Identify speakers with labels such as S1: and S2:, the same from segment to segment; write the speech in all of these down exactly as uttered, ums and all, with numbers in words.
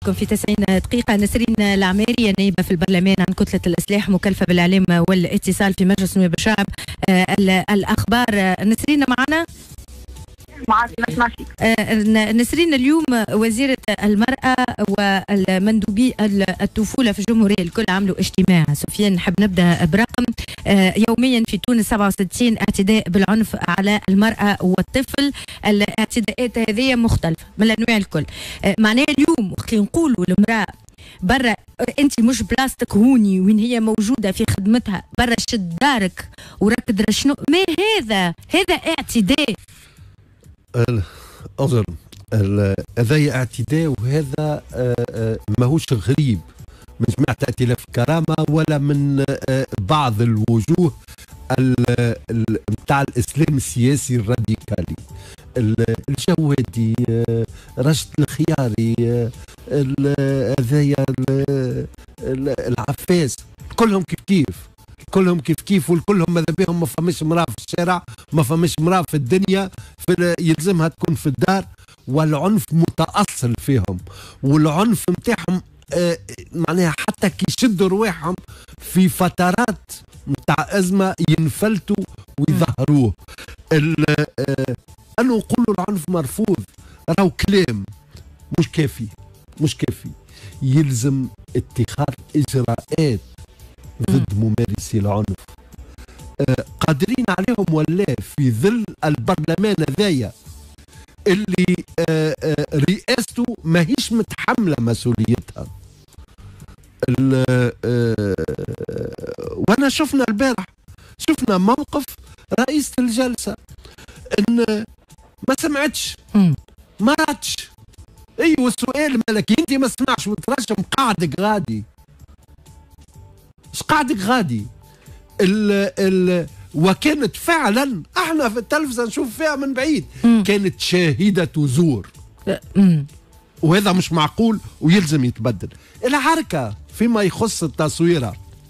S1: معكم في تسعين دقيقة. نسرين العماري نائبة في البرلمان عن كتلة الإصلاح مكلفة بالإعلام والاتصال في مجلس نواب الشعب. آه الأخبار نسرين معنا؟
S2: معك نسمع فيك.
S1: آه نسرين، اليوم وزيرة المرأة والمندوبي الطفولة في الجمهورية الكل عملوا اجتماع. سفيان، نحب نبدأ برقم. آه يوميا في تونس سبعة وستين اعتداء بالعنف على المرأة والطفل. الاعتداءات هذه مختلفة من الأنواع الكل. آه معناها اليوم وقت اللي نقولوا المرأة برا انت مش بلاستيك هوني وين هي موجوده في خدمتها، برا شد دارك وراك تدرى شنو، ما هذا هذا اعتداء.
S3: أظن هذا اعتداء، وهذا ماهوش غريب من جماعة ائتلاف الكرامة ولا من بعض الوجوه نتاع الإسلام السياسي الراديكالي. الجوادي، رشد الخياري، هذايا العفاس، كلهم كيف كيف كلهم كيف كيف والكلهم ماذا بهم ما فماش مراه في الشارع، ما فماش مراه في الدنيا، في يلزمها تكون في الدار، والعنف متأصل فيهم، والعنف نتاعهم آه معناها حتى كي يشدوا رواحهم في فترات نتاع أزمة ينفلتوا ويظهروه. آه أنه نقولوا العنف مرفوض راهو كلام مش كافي، مش كافي، يلزم اتخاذ إجراءات ضد ممارسي العنف. آه قادرين عليهم ولا في ظل البرلمان هذايا اللي آه آه رئاسته ماهيش متحملة مسؤوليتها. آه وانا شفنا البارح، شفنا موقف رئيسة الجلسة ان ما سمعتش ما راتش. ايوه السؤال مالك انت ما سمعش وترجم قاعدك غادي، اش قاعدك غادي؟ ال ال وكانت فعلا احنا في التلفزيون نشوف فيها من بعيد، مم. كانت شاهدة زور، مم. وهذا مش معقول ويلزم يتبدل. العركة فيما يخص التصويرة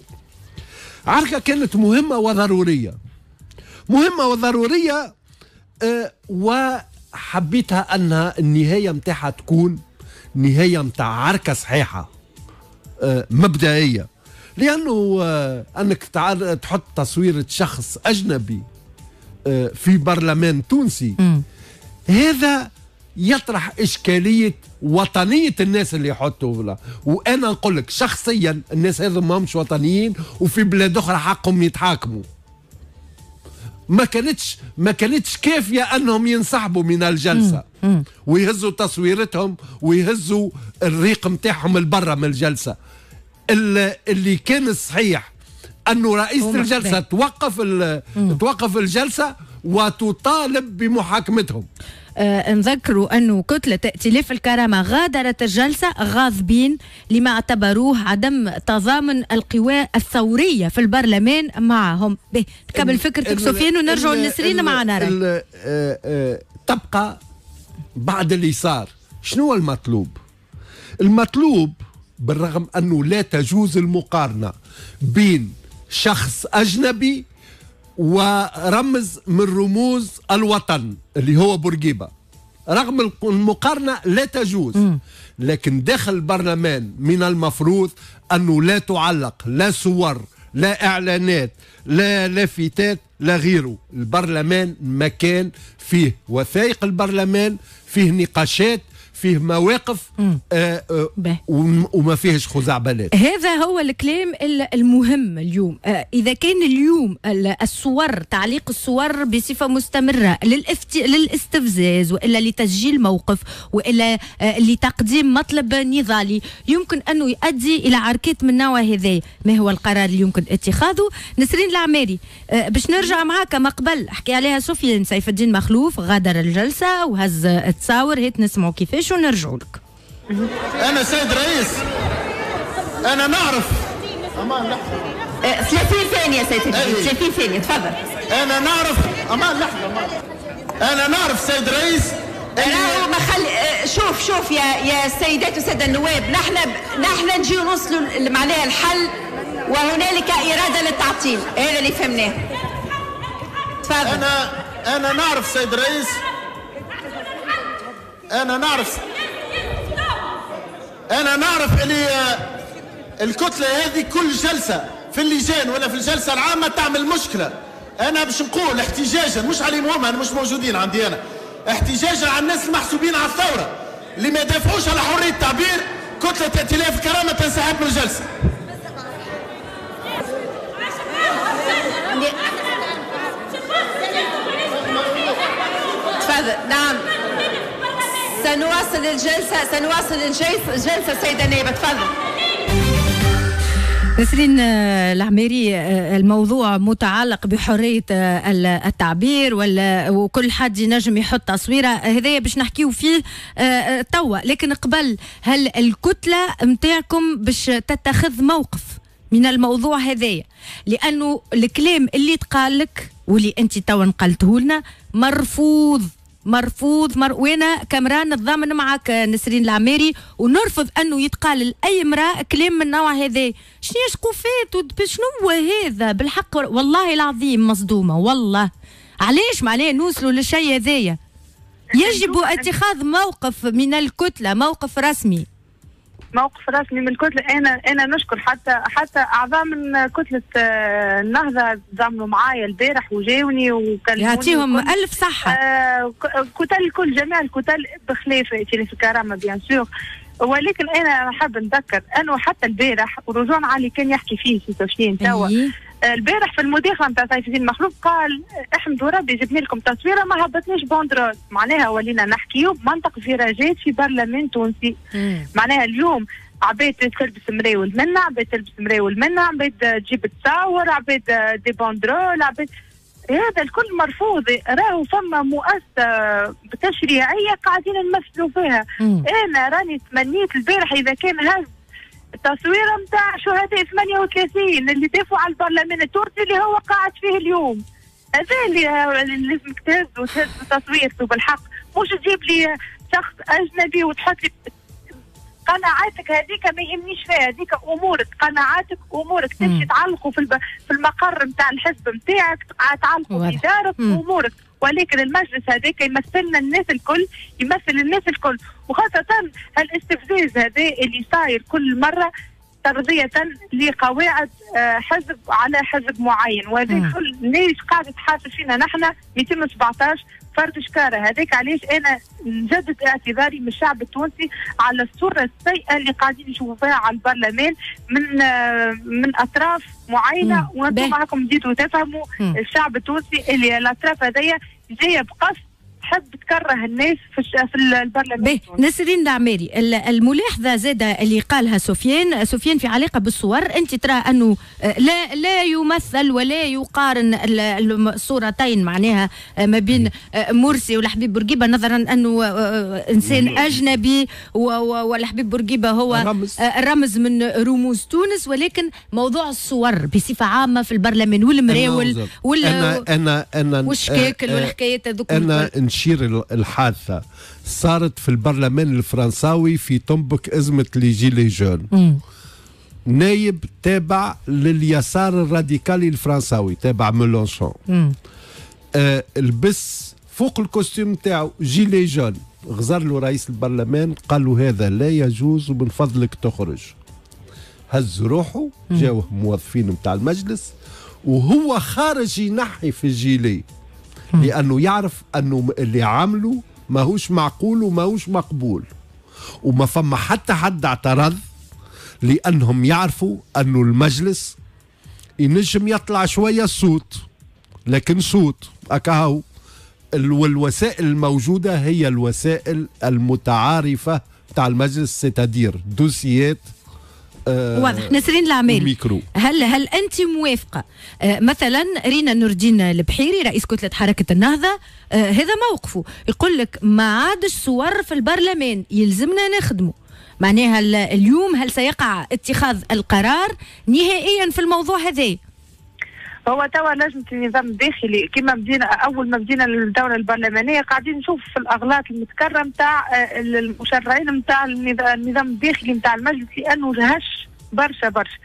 S3: عركة كانت مهمة وضرورية، مهمة وضرورية، أه وحبيتها أنها النهاية متاعها تكون نهاية متاع عركة صحيحة أه مبدئية، لأنه أه أنك تحط تصويرة شخص أجنبي أه في برلمان تونسي، م. هذا يطرح إشكالية وطنية الناس اللي يحطوا له. وأنا نقول لك شخصيا الناس هذو ما همش وطنيين، وفي بلاد أخرى حقهم يتحاكموا. ما كانتش ما كانتش كافية أنهم ينسحبوا من الجلسة م. م. ويهزوا تصويرتهم ويهزوا الريق متاعهم البرة من الجلسة. اللي كان الصحيح أنه رئيسة الجلسة توقف توقف الجلسة وتطالب بمحاكمتهم.
S1: آه نذكروا أنه كتلة ائتلاف الكرامة غادرت الجلسة غاضبين لما اعتبروه عدم تضامن القوى الثورية في البرلمان معهم. به قبل فكرتك سفيان ونرجعوا لنسرين معنا.
S3: آه آه تبقى بعد اليسار شنو المطلوب؟ المطلوب بالرغم أنه لا تجوز المقارنة بين شخص أجنبي ورمز من رموز الوطن اللي هو بورقيبة، رغم المقارنة لا تجوز، لكن داخل البرلمان من المفروض أنه لا تعلق لا صور لا إعلانات لا لافتات لا غيره. البرلمان مكان فيه وثائق، البرلمان فيه نقاشات، فيه مواقف آه آه وما فيهش خزعبلات.
S1: هذا هو الكلام المهم اليوم. آه إذا كان اليوم الصور، تعليق الصور بصفة مستمرة للافت... للاستفزاز وإلا لتسجيل موقف وإلا آه لتقديم مطلب نضالي يمكن أنه يؤدي إلى عركات من نوع هذا، ما هو القرار اللي يمكن اتخاذه؟ نسرين العماري، آه باش نرجع معاك ما قبل حكي عليها سفيان سيف الدين مخلوف، غادر الجلسة وهز التصاور، هيت نسمعوا كيفاش ونرجعوا لك.
S4: أنا سيد رئيس، أنا نعرف أمان لحظة
S2: ثلاثين ثانية سيد الرئيس، ثلاثين ثانية تفضل.
S4: أنا نعرف أمان لحظة أمان. أنا نعرف سيد رئيس
S2: أنا ما خلي شوف شوف يا يا سيدات وسادة النواب، نحن نحن نجي نوصلوا معناها الحل وهنالك إرادة للتعطيل، هذا اللي فهمناه. تفضل.
S4: أنا أنا نعرف سيد رئيس، أنا نعرف انا نعرف اللي الكتله هذه كل جلسه في اللجان ولا في الجلسه العامه تعمل مشكله. انا باش نقول احتجاجا مش عليهم هم، انا مش موجودين عندي انا، احتجاجا على الناس المحسوبين على الثوره اللي ما يدافعوش على حريه التعبير، كتله ائتلاف الكرامه تنسحب من الجلسه.
S2: تفضل. نعم سنواصل الجلسه سنواصل الجلسه سيده نائبه. تفضل.
S1: نسرين العميري، الموضوع متعلق بحرية التعبير ولا وكل حد ينجم يحط تصويره، هذايا باش نحكيو فيه توا، لكن قبل هل الكتلة متاعكم باش تتخذ موقف من الموضوع هذايا؟ لأنه الكلام اللي تقالك واللي أنت توا نقلته لنا مرفوض مرفوض مر... وانا كامران نتضامن معك نسرين العميري، ونرفض انه يتقال لاي امراه كلام من النوع هذا. شنو شقوفات شنو هذا بالحق؟ والله العظيم مصدومه والله. علاش معناه نوصلوا للشيء هذايا؟ يجب اتخاذ موقف من الكتله، موقف رسمي.
S5: موقف رسمي من الكتله. انا انا نشكر حتى حتى اعضاء من كتله النهضه تزامنوا معايا البارح وجاوني وكلموني،
S1: يعطيهم الف صحه.
S5: آه كتل الكل، جميع الكتل بخلاف ائتلاف الكرامه بيان سور. ولكن انا حاب نذكر انه حتى البارح ورجوعا على اللي كان يحكي فيه سي سفيان توا، البارح في المداخله نتاع سيف الدين مخلوف قال احمدوا ربي جبنا لكم تصويره ما هبطناش بوندرول. معناها ولينا نحكيو بمنطق فيراجات في برلمان تونسي. معناها اليوم عباد تلبس مراول منا، عباد تلبس مراول منا، عباد تجيب تصور، عباد دي بوندرول، عباد هذا الكل مرفوض. راهو فما مؤسسه تشريعيه قاعدين نمثلوا فيها. مم. انا راني تمنيت البارح اذا كان هز التصويره نتاع شهداء ثمانية وثلاثين اللي دافعوا على البرلمان التونسي اللي هو قاعد فيه اليوم، هذا اللي لازمك تهز وتهز تصويرته بالحق، مش تجيب لي شخص اجنبي وتحط لي قناعاتك. هذيك ما يهمنيش فيها، هذيك امورك، قناعاتك امورك، تمشي تعلقوا في في المقر نتاع الحزب نتاعك، تعلقوا في دارك امورك. ولكن المجلس هذاك يمثلنا الناس الكل، يمثل الناس الكل، وخاصة هالاستفزاز هذا اللي صاير كل مرة ترضية لقواعد حزب على حزب معين، وهذا كل الناس قاعدة تحاسب فينا نحن مئتين وسبعطاش فرد شكارة. هذاك علاش أنا نجدد اعتذاري من الشعب التونسي على الصورة السيئة اللي قاعدين نشوفوا فيها على البرلمان من من أطراف معينة، وأنتم معكم بديتوا تفهموا الشعب التونسي اللي الأطراف هذيا جاية بقصد تحب تكره الناس في في البرلمان.
S1: نسرين العميري، الملاحظه زاده اللي قالها سفيان سفيان في علاقه بالصور، انت ترى انه لا لا يمثل ولا يقارن الصورتين معناها ما بين مرسي والحبيب بورقيبه، نظرا انه انسان اجنبي والحبيب بورقيبه هو رمز. رمز من رموز تونس، ولكن موضوع الصور بصفه عامه في البرلمان والمراول والشكاكل والحكايات هذوك
S3: نشير الحادثة صارت في البرلمان الفرنساوي في تنبك أزمة لي جيلي جون. نايب تابع لليسار الراديكالي الفرنساوي تابع ميلانشون، آه لبس فوق الكوستيم تاعو جيلي جون، غزر له رئيس البرلمان قال له هذا لا يجوز ومن فضلك تخرج. هز روحه، جاوه موظفين متاع المجلس وهو خارج ينحي في الجيلي، لأنه يعرف أنه اللي عمله ماهوش معقول وماهوش مقبول، وما فما حتى حد اعترض، لأنهم يعرفوا أنه المجلس ينجم يطلع شوية صوت، لكن صوت أكاهو. والوسائل الموجودة هي الوسائل المتعارفة تاع المجلس، ستادير دوسيات.
S1: آه واضح. نسرين العميري، هل هل انت موافقه آه مثلا رينا نور الدين البحيري رئيس كتله حركه النهضه، آه هذا موقفه، يقول لك ما عادش صور في البرلمان يلزمنا نخدمه، معناها اليوم هل سيقع اتخاذ القرار نهائيا في الموضوع هذا؟
S5: هو توا لجنة النظام الداخلي كما بدينا اول ما بدينا الدوره البرلمانيه قاعدين نشوف في الاغلاط المتكرره نتاع المشرعين نتاع النظام الداخلي نتاع المجلس، لانه هش برشا برشا.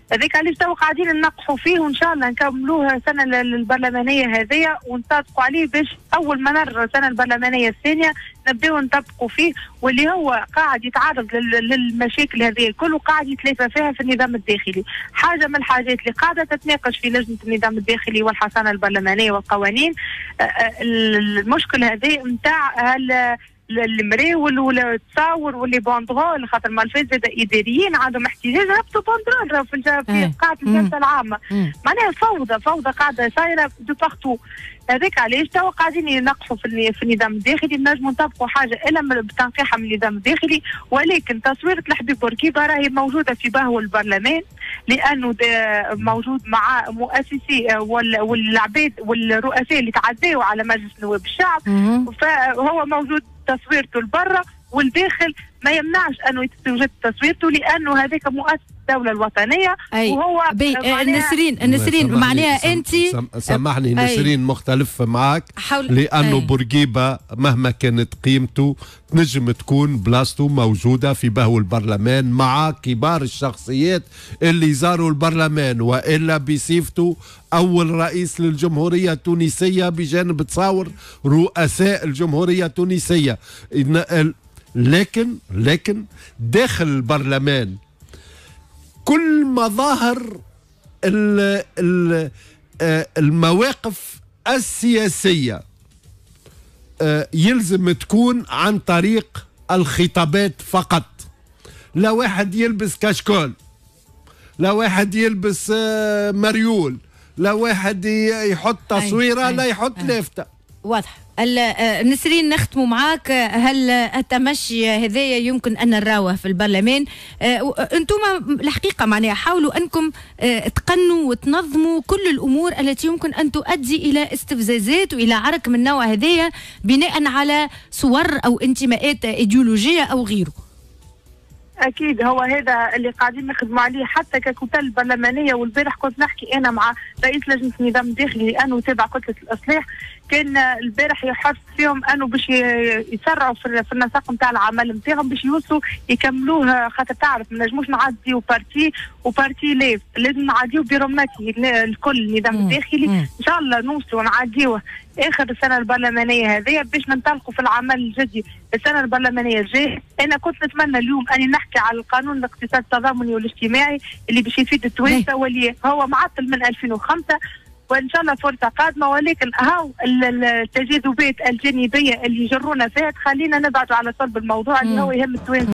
S5: هذاك علاش تو قاعدين ننقحوا فيه، وان شاء الله نكملوها السنه البرلمانيه هذه ونطبقوا عليه، باش اول ما نرى السنه البرلمانيه الثانيه نبداو نطبقوا فيه، واللي هو قاعد يتعرض للمشاكل هذه الكل وقاعد يتلافى فيها في النظام الداخلي. حاجه من الحاجات اللي قاعده تتناقش في لجنه النظام الداخلي والحصانه البرلمانيه والقوانين المشكل هذا نتاع المراول ولا التصاور واللي بوندرول، خاطر مالفات زاد اداريين عندهم احتجاج هبطوا بوندرول في في قاعه الجلسه العامه. معناها فوضى فوضى قاعده صايره دو بارتو. هذاك علاش توا قاعدين ينقحوا في في النظام الداخلي، نجموا نطبقوا حاجه الا بتنقيحها من النظام الداخلي، ولكن تصويره الحبيب بورقيبه راهي موجوده في بهو البرلمان، لانه موجود مع مؤسسي والعباد والرؤساء اللي تعداوا على مجلس نواب الشعب، فهو موجود تصويرته لبرا والداخل ما يمنعش انه توجد تصويرته، لانه هذاك مؤسس الدوله الوطنيه. أي. وهو
S1: نسرين نسرين معناها انت
S3: سامحني نسرين مختلف معك، لانه بورقيبه مهما كانت قيمته تنجم تكون بلاصته موجوده في بهو البرلمان مع كبار الشخصيات اللي زاروا البرلمان، والا بصفته اول رئيس للجمهوريه التونسيه بجانب تصاور رؤساء الجمهوريه التونسيه. لكن لكن داخل البرلمان كل مظاهر المواقف السياسية يلزم تكون عن طريق الخطابات فقط. لا واحد يلبس كشكول، لا واحد يلبس مريول، لا واحد يحط تصويرة، لا يحط لافتة.
S1: واضح. نسرين نختموا معاك، هل التمشي هذايا يمكن ان نراوه في البرلمان؟ انتم الحقيقه معناها حاولوا انكم تقنوا وتنظموا كل الامور التي يمكن ان تؤدي الى استفزازات والى عرك من النوع هذايا بناء على صور او انتماءات ايديولوجيه او غيره.
S5: اكيد هو هذا اللي قاعدين نخدموا عليه حتى ككتل برلمانيه. والبارح كنت نحكي انا مع رئيس لجنه النظام الداخلي لانه تابع كتله الاصلاح، كان البارح يحث فيهم انه باش يسرعوا في النسق نتاع العمل نتاعهم باش يوصلوا يكملوه، خاطر تعرف ما نجموش نعديو بارتي وبارتي ليف، لازم نعديو بيروماتي الكل النظام الداخلي. ان شاء الله نوصلوا نعديوه اخر السنه البرلمانيه هذه باش ننطلقوا في العمل الجدي السنه البرلمانيه الجايه. انا كنت نتمنى اليوم اني نحكي على القانون الاقتصاد التضامني والاجتماعي اللي باش يفيد التوانسه واللي هو معطل من ألفين وخمسة، وان شاء الله فرصه قادمه، ولكن هاو التجاذبات الجانبيه اللي يجرونا فيها تخلينا نبعدوا على صلب الموضوع اللي هو يهم التوانسه.